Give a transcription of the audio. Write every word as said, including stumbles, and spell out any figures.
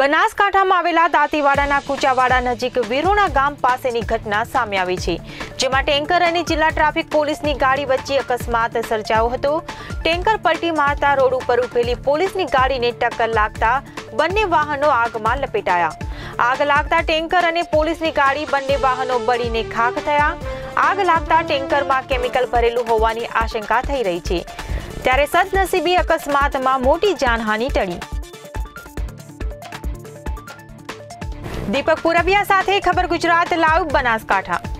બનાસકાંઠામાં આવેલા દાંતીવાડાના કુચાવાડા નજીક વિરોણા ગામ પાસેની ઘટના સામે આવી છે, જેમાં ટેન્કર અને જિલ્લા ટ્રાફિક પોલીસની ગાડી વચ્ચે અકસ્માત સર્જાયો હતો। ટેન્કર પલટી મારતા રોડ ઉપર ઉભેલી પોલીસની ગાડીને ટક્કર લાગતા બંને વાહનો આગમાં લપેટાયા। આગ લાગતા ટેન્કર અને પોલીસની ગાડી બંને વાહનો બળીને ખાખ થયા। આગ લાગતા ટેન્કરમાં કેમિકલ ભરેલું હોવાની આશંકા થઈ રહી છે, ત્યારે સદનસીબે અકસ્માતમાં મોટી જાનહાનિ ટળી। दीपक पुरबिया साथे खबर गुजरात लाइव बनासकांठा।